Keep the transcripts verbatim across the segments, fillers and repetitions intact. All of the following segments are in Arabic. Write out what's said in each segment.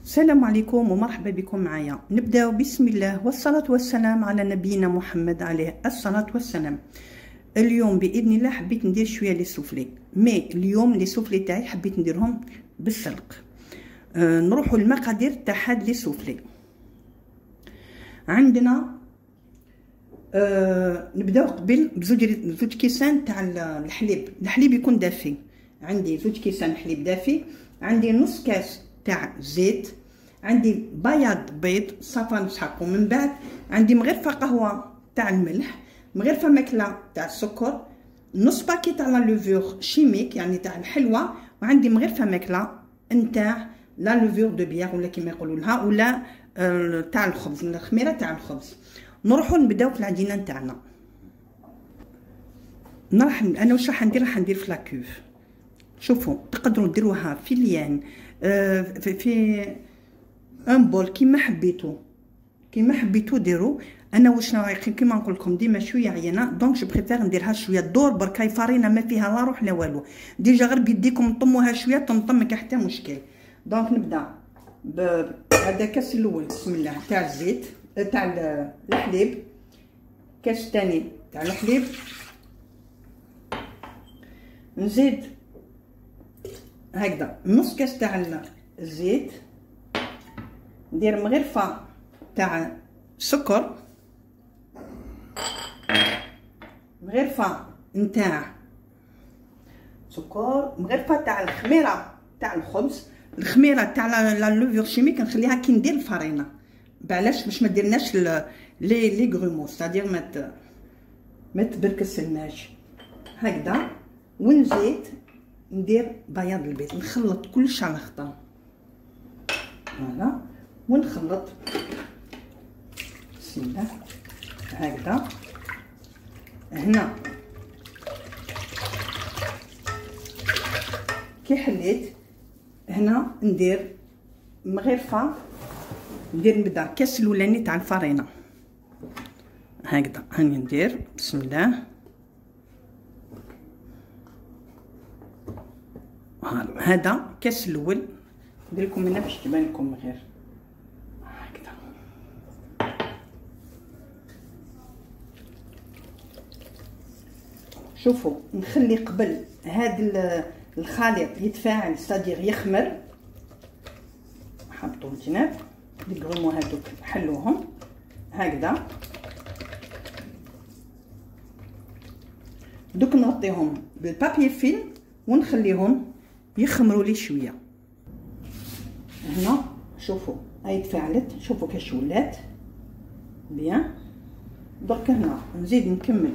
السلام عليكم ومرحبا بكم معايا. نبداو بسم الله والصلاة والسلام على نبينا محمد عليه الصلاة والسلام. اليوم بإذن الله حبيت ندير شوية لي سوفلي، مي اليوم لي سوفلي تاعي حبيت نديرهم بالسلق. أه نروحوا المقادير تاع هاد لي سوفلي. عندنا أه نبداو قبل بزوج زوج كيسان تاع الحليب. الحليب يكون دافي، عندي زوج كيسان حليب دافي، عندي نص كاس تاع زيت، عندي بياض بيض صافا نسحقو، من بعد عندي مغرفه قهوه تاع الملح، مغرفه ماكله تاع السكر، نص باكي تاع لا لوفور شيميك يعني تاع الحلوه، وعندي مغرفه ماكله نتاع لا لوفور دو بيير ولا كيما يقولوا لها، ولا آه تاع الخبز، الخميره تاع الخبز. نروحو نبداو في العجينه نتاعنا. نروح انا واش راح ندير، راح ندير في لاكوف. شوفوا تقدروا ديروها في ليان آه في, في ان بول كيما حبيتو كيما حبيتو ديروا. انا واش رايح كيما نقول لكم ديما شويه عيانه، دونك جو بريفير نديرها شويه دور بركاي فارينه ما فيها لا روح لا والو، ديجا غير بيديكم طموها شويه تنطم كاع حتى مشكل. دونك نبدا بهذا كاس الاول بسم الله تاع الزيت تاع الحليب، كاس ثاني تاع الحليب، نزيد هكذا نص كاس تاع الزيت، ندير مغرفه تاع سكر، مغرفه نتاع سكر، مغرفه تاع الخميره تاع الخبز. الخميره تاع لا لوفور شيميك نخليها كي ندير الفرينه، بعلاش باش ما ديرناش لي لي غرومو سادير ما ما تبركسلناش هكذا. ونزيد ندير بياض البيض، نخلط كلش على خطا فوالا، ونخلط بسم الله هكذا. هنا كي حليت هنا ندير مغرفه، ندير نبدا كاس الاولاني تاع الفرينه هكذا، هاني ندير بسم الله هذا كاس الاول. ندير لكم هنا باش تبان لكم غير هكذا. شوفوا نخلي قبل هذا الخليط يتفاعل صديق يخمر، حطوا الجناب الكرومو هذوك حلوهم هكذا. دوك نغطيهم بالبابي فيلم ونخليهم يخمروا لي شويه. هنا شوفوا هاي تفاعلت، شوفوا كاش ولات بيان. درك هنا نزيد نكمل،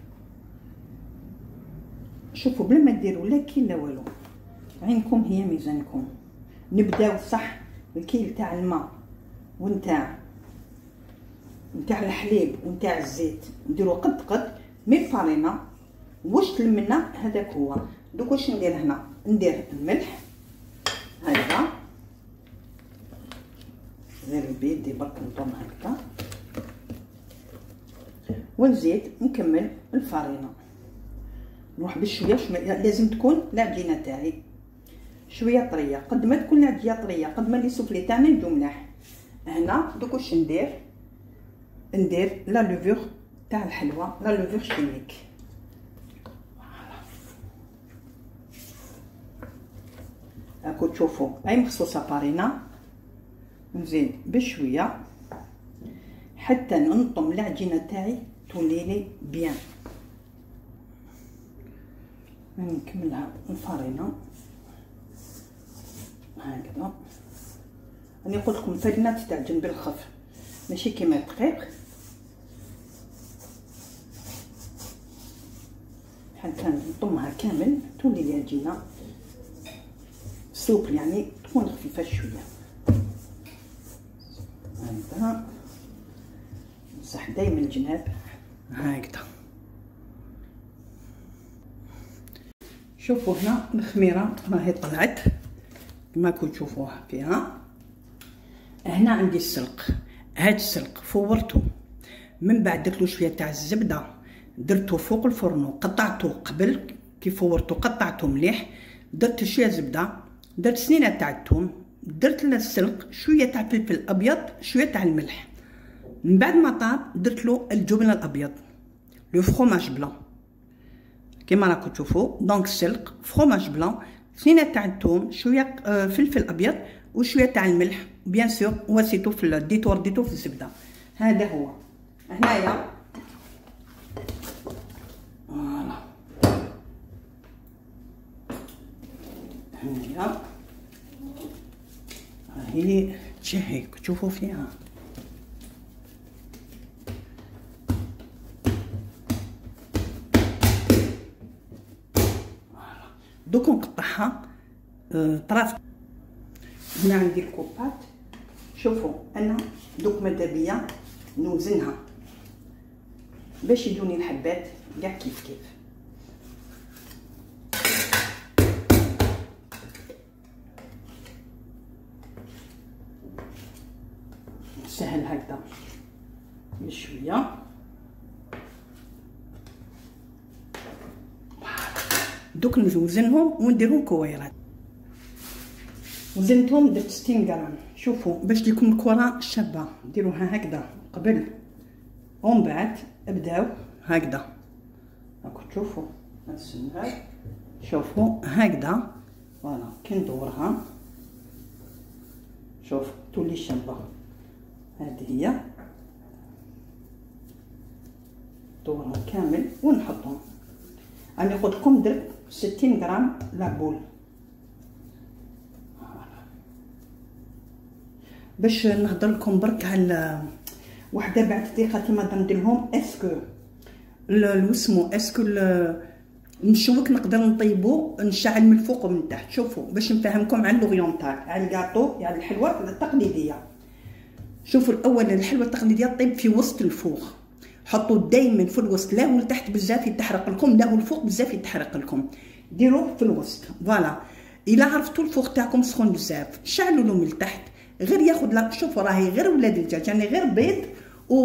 شوفوا بلا ما ديروا لا كيل لا والو، عينكم هي ميزانكم. نبداو صح الكيل تاع الماء ونتاع نتاع الحليب ونتاع الزيت نديرو قد قد مي الفرينه واش تلمنا هذاك هو. دوك واش ندير هنا، ندير الملح هكذا غير بيدي برك نضم هكذا، ونزيد نكمل الفرينه. نروح بشويه شويه، لازم تكون العجينه تاعي شويه طريه، قد ما تكون العجينه طريه قد ما لي سوفلي تاعنا يجو ملاح. هنا دوك واش ندير، ندير لا لوفور تاع الحلوه، لا لوفور شيميك هاكو تشوفوا هاي مخصوصه فارينه. نزيد بشويه حتى ننطم العجينه تاعي تولي لي بيان. نكملها الفارينه هكذا. راني قلت لكم الفرينه تستعجن بالخف ماشي كيما الدقيق، حتى نطمها كامل تولي لي عجينه سوبل يعني تكون خفيفه شويه هكذا. نمسح دايما الجناب هكذا. شوفوا هنا الخميره راهي طلعت كما كنتو تشوفوها فيها. هنا عندي السلق، هاد السلق فورته، من بعد درتلو شويه تاع الزبده درتو فوق الفرن، قطعته قبل كي فورته قطعته مليح، درت شويه زبده، درت سنينه تاع الثوم، درت للسلق شويه تاع فلفل ابيض شويه تاع الملح. من بعد ما طاب درت له الجبن الابيض لو فروماج بلون كيما راكم تشوفوا. دونك السلق فرomاج بلون سنينه تاع الثوم شويه فلفل ابيض وشويه تاع الملح بيان سور وسيتو في الديتور ديتو في الزبده. هذا هو هنايا فوالا هنايا هي تشهي تشوفوا فيها. دوك نقطعها طراف. هنا عندي الكوبات. شوفوا انا دوك ماذا بيا نوزنها باش يجوني الحبات كاع كيف كيف. سهل هكذا بشويه. دوك نوزنهم ونديرهم كويرات. وزنتهم درت ستين غرام. شوفوا باش يكون الكره شابه ديروها هكذا قبل ومن بعد ابداو هكذا. راكم تشوفوا نسنها. شوفوا هكذا فوالا كي ندورها شوف تولي شابه. هذه هي دورها كامل ونحطهم. راني قلت لكم درت ستين غرام لابول باش نهضر لكم برك على وحده بعثت لي خالتي مادا ندير لهم اسكو الوسمو اسكو المشوك نقدر نطيبو نشعل من الفوق ومن تحت. شوفوا باش نفهمكم على لوريونتال على الكاطو يعني الحلوه التقليديه. شوفوا الاول الحلوه التقليديه طيب في وسط الفوق. حطوا دائما في الوسط لا هو لتحت بزاف يتحرق لكم لا هو الفوق بزاف يتحرق لكم. ديروه في الوسط فوالا. الا عرفتوا الفوق تاعكم سخون بزاف شعلوا له من التحت غير ياخذ لا. شوفوا راهي غير ولاد الدجاج يعني غير بيض و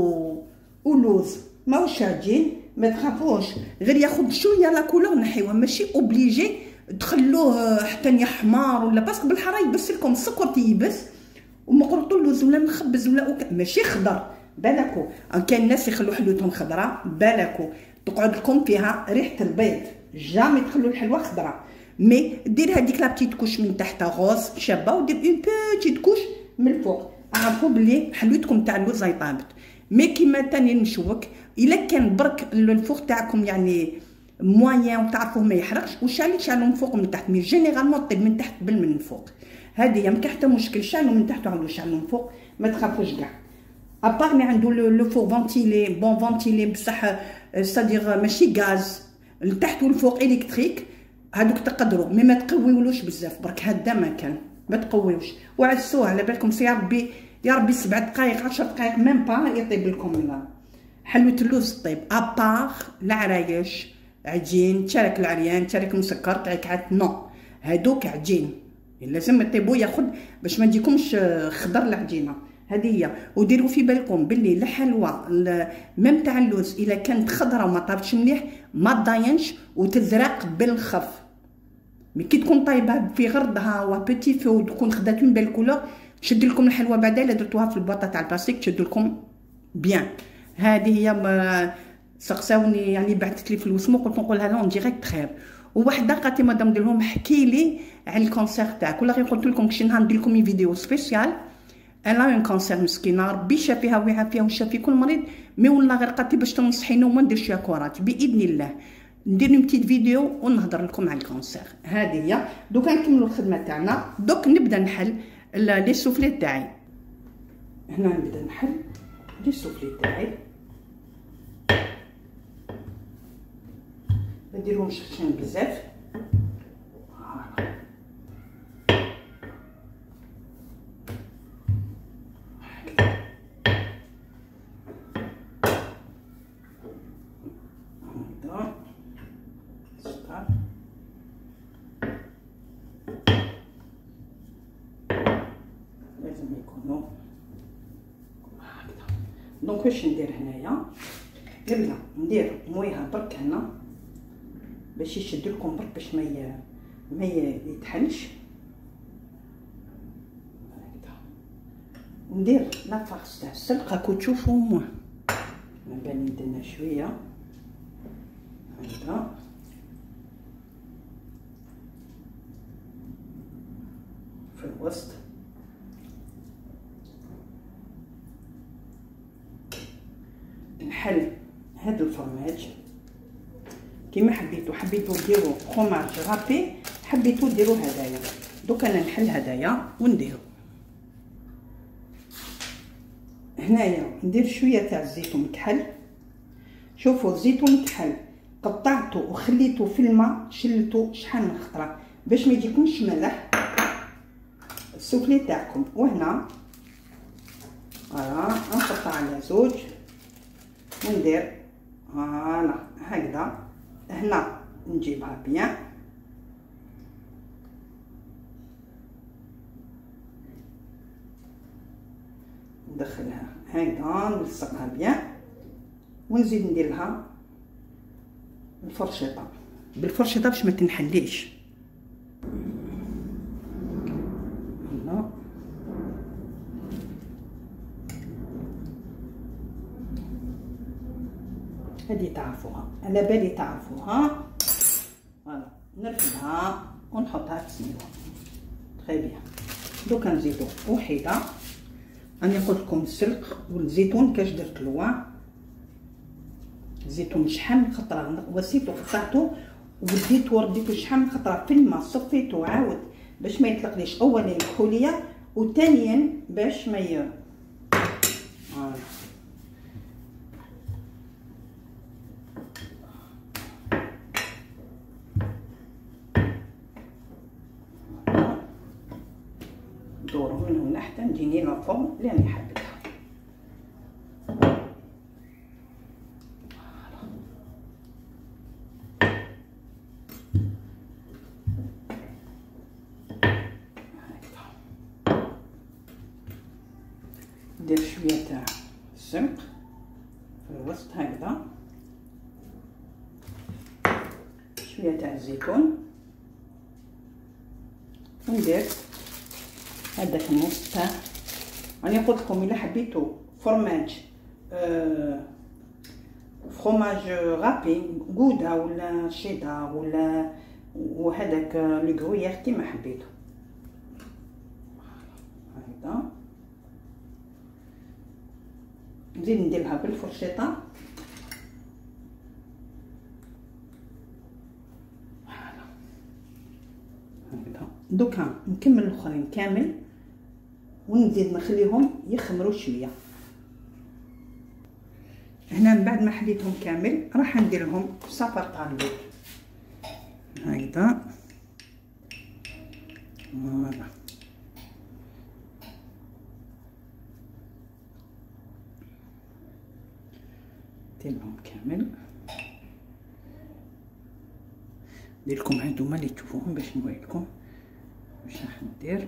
ولوز ماهوش عجين ما تخافوش غير ياخذ شويه لا كولور نحيوها ماشي اوبليجي تخلوه حتى يحمر ولا باسكو بالحرا يبس لكم السكر تيبس ومقرطوا اللوز ولا مخبز ولا ماشي خضر. بالكو كاين ناس يخلوا حلوتهم خضراء بالكو تقعد لكم فيها ريحه البيض. جامي تخلوا الحلوه خضراء مي دير هذيك لا بتيت كوش من تحت غوز شابه ودير اون بوتيت كوش من الفوق. عرفوا بلي حلوتكم تاع اللوز راهي طابت. مي كيما تاني نشوك الا كان برك الفوق تاعكم يعني موان وتعرفوه ما يحرقش وشعلي شعلوا من فوق ومن تحت. مي جينيرالمون طيب من تحت قبل من الفوق. هذه ما كاين حتى مشكل شعلوا من تحت وعملوا شعلوا من فوق ما تخافوش كاع. ابار مي عنده لو فور فونتيلي بون فونتيلي بصح صدير ماشي غاز لتحت والفوق الكتريك هادوك تقدروا مي ما تقويولوش بزاف برك هدا ما كان ما تقويوش وعسوه على بالكم سي يا ربي يا ربي سبع دقائق عشر دقائق ميم با يطيب لكم لا حلوه اللوز طيب. ابار العرايش عجين تشارك العريان تشارك مسكر تاعك عاد نو هادوك عجين لازم يطيبوا ياخذ باش ما تجيكمش خضر العجينه. هذه هي. وديروا في بالكم باللي الحلوى ميم تاع اللوز الا كانت خضره وما طابتش مليح ما تضاينش وتزرق بالخف. مي كي تكون طايبه في غردها و بيتي فو وتكون خدات من بالكولور تشد لكم الحلوى بعدا الا درتوها في البواطه تاع البلاستيك تشد لكم بيان. هذه هي سقساوني يعني بعثت لي في الوسمو قلت نقولها لهم ديريكت خير. وواحده قالت لي مدام ندير لهم احكي لي على الكونسير تاعك ولا غير قلت لكم كشي نهار ندير لكم فيديو سبيسيال. انا اون كونسير مسكينه ربي شافيها ويعافيها وشافي كل مريض مي والله غير قالت لي باش تنصحيني وما نديرش فيها كورات باذن الله ندير لكم بتيت فيديو ونهضر لكم على الكونسير. هذه هي. دوكا نكملوا الخدمه تاعنا. دوك نبدا نحل لي سوفلي تاعي. هنا نبدا نحل لي سوفلي تاعي ما نديرهمش خشن بزاف. لازم يكونوا هكذا. دونك واش ندير هنايا نبدا ندير مويها برك هنا باش يشد لكم برك باش ما ما يتحلش. ندير لافارس تاع السلق راكو تشوفوا ما بالي درنا شويه هكذا في الوسط. نحل هاد الفرماج كيما حبيتو، حبيتو ديرو فروماج غابي، حبيتو ديرو هدايا. دوك انا نحل هدايا ونديرو هنايا. ندير شويه تاع الزيتون مكحل. شوفوا الزيتون مكحل قطعته وخليته في الماء، شلته شحال من خطره باش ما يجيكمش ملح السوفلي تاعكم. وهنا فوالا نقطع على زوج وندير فوالا هكذا. هنا نجيبها بيان ندخلها هكذا نلصقها بيان ونزيد ندير لها الفرشيطه بالفرشيطه باش ما تنحليش. هنا هذه تعرفوها، على بالي تعرفوها. فوالا نرفدها ونحطها في السنيوه تري بيان. دوكا نزيدو وحيده. راني قلت لكم السلق والزيتون كاش درت له الزيتون شحال من خطره وسيتو قطعته وبديتو رديتو شحال من خطره في الماء، صفيتو عاود باش ما يطلقليش. اولا الكحوليه وثانيا باش ما ي فوالا ندورو من هنا حتى نجيني لافورم اللي راني حابتها. ندير شويه تاع السمق في الوسط هكذا، شويه تاع الزيتون، وندير هذاك النص تاع راني قلت لكم الا حبيتو فرماج آه فروماج غابي غودا ولا شيدار ولا وهذاك لو غرويير كيما حبيتو هكذا. نزيد نديرها بالفرشيطه هكذا. دوكا نكمل الاخرين كامل ونزيد نخليهم يخمروا شويه. هنا من بعد ما حليتهم كامل راح ندير لهم صفر تاع البيض هكذا. فوالا نديرهم كامل. ندير لكم هادوما اللي تشوفوهم باش نوريكم واش راح ندير.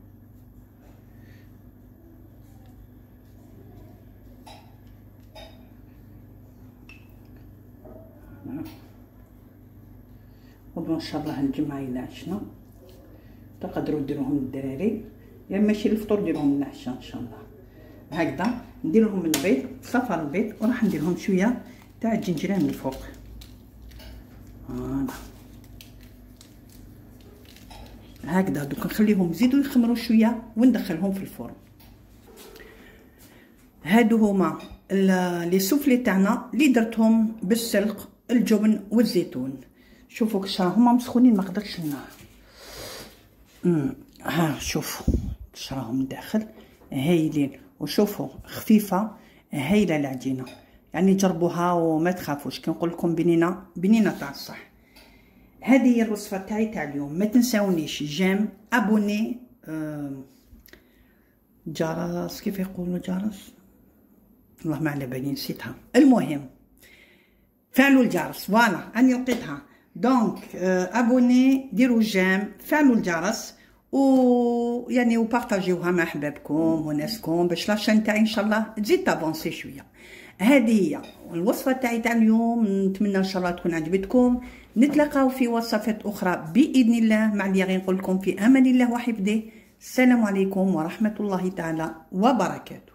غدوة ان شاء الله الجمعة الى عشنا تقدروا ديروهم للدراري، يا ماشي الفطور ديروهم للعشاء ان شاء الله. هكذا ندير لهم البيض صفر البيض وراح ندير لهم شويه تاع الجنجران من الفوق. فوالا هكذا. دوك نخليهم يزيدوا يخمروا شويه وندخلهم في الفرن. هادو هما لي سوفلي تاعنا اللي درتهم بالسلق الجبن والزيتون. شوفوا كش راهما مسخونين ما قدرتش النار. امم ها شوفوا كش راهم داخل هايلين، وشوفوا خفيفه هايله العجينه. يعني جربوها وما تخافوش كي نقول لكم بنينه بنينه تاع الصح. هذه هي الوصفه تاعي تاع اليوم. ما تنساونيش جيم ابوني آه جرس كيف يقولوا جرس والله ما على بالي نسيتها. المهم فعلوا الجرس. فوالا راني لقيتها. دونك آه ابوني ديروا جيم فعلوا الجرس و يعني وبارطاجيوها مع احبابكم وناسكم باش لاشين تاعي ان شاء الله تزيد تافونسي شويه. هذه هي الوصفه تاعي تاع اليوم. نتمنى ان شاء الله تكون عجبتكم. نتلاقاو في وصفات اخرى باذن الله مع اللي غنقول لكم في امان الله وحفظه. السلام عليكم ورحمة الله تعالى وبركاته.